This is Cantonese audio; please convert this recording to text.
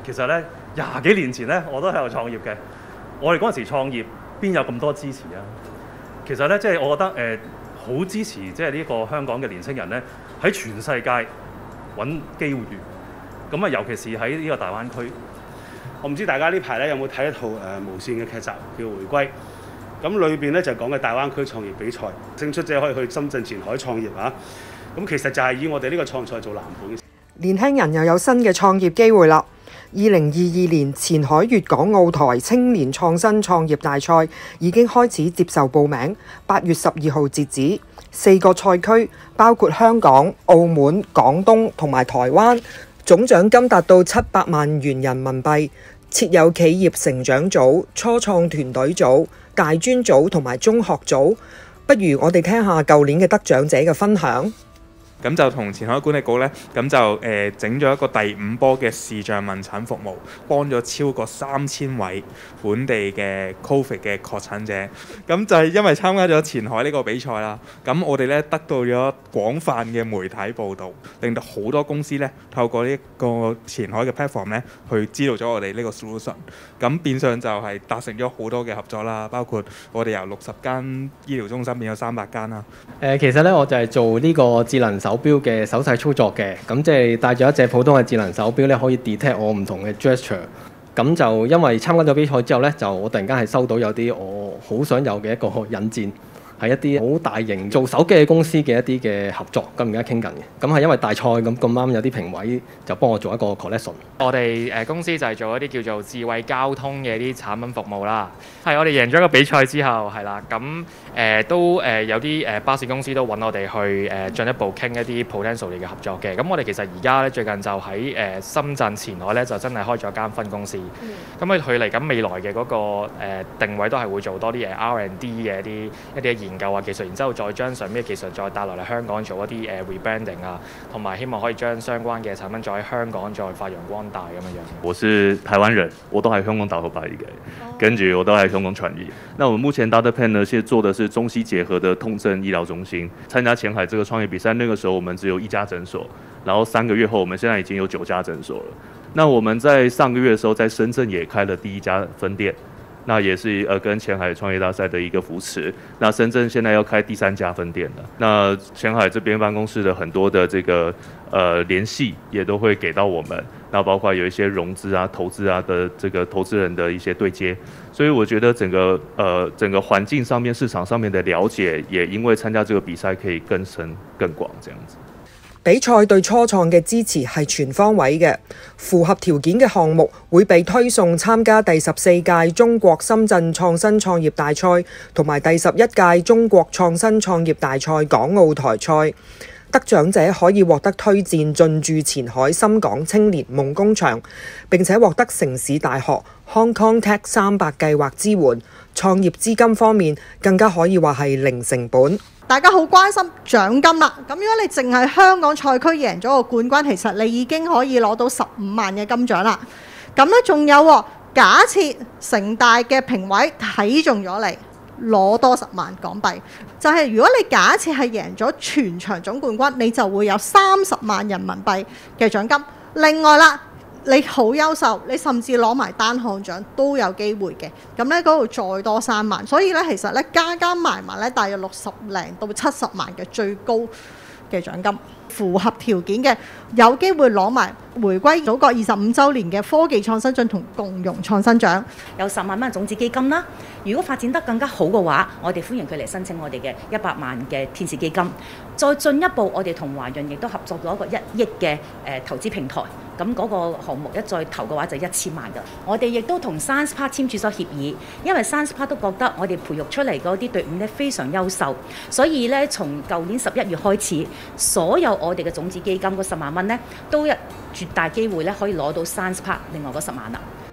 其實咧20幾年前咧我都喺度創業嘅。我哋嗰陣時創業邊有咁多支持啊？其實咧即係我覺得好支持即係呢個香港嘅年青人咧喺全世界揾機會。咁啊，尤其是喺呢個大灣區。 我唔知大家呢排咧有冇睇一套無線嘅劇集叫《回歸》，咁裏邊咧就講嘅大灣區創業比賽，勝出者可以去深圳前海創業啊。咁其實就係以我哋呢個創賽做藍本。 年輕人又有新嘅創業機會啦！2022年前海粵港澳台青年創新創業大賽已經開始接受報名，8月12號截止。4個賽區包括香港、澳門、廣東同埋台灣，總獎金達到700萬元人民幣。設有企業成長組、初創團隊組、大專組同埋中學組。不如我哋聽下舊年嘅得獎者嘅分享。 咁就同前海管理局呢，咁就整咗一個第5波嘅視像問診服務，幫咗超過3000位本地嘅 Covid 嘅確診者。咁就係因為參加咗前海呢個比賽啦，咁我哋呢得到咗廣泛嘅媒體報導，令到好多公司呢透過呢個前海嘅 platform 呢去知道咗我哋呢個 solution。咁變相就係達成咗好多嘅合作啦，包括我哋由60間醫療中心變咗300間啦。 其實呢，我就係做呢個智能手錶嘅手勢操作嘅，咁即係帶咗一隻普通嘅智能手錶咧，可以 detect 我唔同嘅 gesture。咁就因為參加咗比賽之後咧，就我突然間係收到有啲我好想有嘅一個引薦，係一啲好大型做手機嘅公司嘅一啲嘅合作，咁而家傾緊嘅。咁係因為大賽咁啱有啲評委就幫我做一個 collection。 我哋公司就係做一啲叫做智慧交通嘅啲產品服務啦。係我哋贏咗個比賽之後，係啦，咁都有啲巴士公司都揾我哋去進一步傾一啲 potential 嘅合作嘅。咁我哋其實而家咧最近就喺深圳前海咧就真係開咗間分公司。咁佢嚟緊未來嘅嗰個定位都係會做多啲R&D 嘅一啲研究啊技術，然之後再將上面嘅技術再帶落嚟香港做一啲rebranding 啊，同埋希望可以將相關嘅產品再喺香港再發揚光大咁樣樣。 我是台灣人，我都喺香港大學畢業嘅，跟住我都喺香港創業。那我們目前 DataPen 呢，現在做的是中西結合的痛症醫療中心。參加前海這個創業比賽，那個時候我們只有1家診所，然後3個月後，我們現在已經有9家診所了。那我們在上個月的時候，在深圳也開了第1家分店。那也是跟前海創業大賽的一個扶持。那深圳現在要開第3家分店了。那前海這邊辦公室的很多的這個聯繫也都會給到我們。那包括有一些融資啊、投資啊的這個投資人的一些對接。所以我覺得整個環境上面、市場上面的了解，也因為參加這個比賽可以更深更廣這樣子。 比賽對初創嘅支持係全方位嘅，符合條件嘅項目會被推送參加第14屆中國深圳創新創業大賽同埋第11屆中國創新創業大賽港澳台賽。得獎者可以獲得推薦進駐前海深港青年夢工場，並且獲得城市大學 Hong Kong Tech 300計劃支援。創業資金方面更加可以話係零成本。 大家好關心獎金啦，咁如果你淨係香港賽區贏咗個冠軍，其實你已經可以攞到15萬嘅金獎啦。咁咧仲有，假設城大嘅評委睇中咗你，攞多10萬港幣，就係如果你假設係贏咗全場總冠軍，你就會有30萬人民幣嘅獎金。另外啦，你好優秀，你甚至攞埋單項獎都有機會嘅。咁咧嗰度再多3萬，所以咧其實咧加埋咧，大約60零到70萬嘅最高嘅獎金。符合條件嘅有機會攞埋回歸祖國25週年嘅科技創新獎同共融創新獎， 有10萬蚊種子基金啦。如果發展得更加好嘅話，我哋歡迎佢嚟申請我哋嘅100萬嘅天使基金。再進一步，我哋同華潤亦都合作咗一個1億嘅投資平台。咁嗰個項目一再投嘅話就1000萬㗎。我哋亦都同 Science Park 簽署咗協議，因為 Science Park 都覺得我哋培育出嚟嗰啲隊伍咧非常優秀，所以咧從舊年11月開始，所有我哋嘅種子基金嗰10萬蚊咧，都絕大機會咧可以攞到 Science Park 另外嗰10萬啦。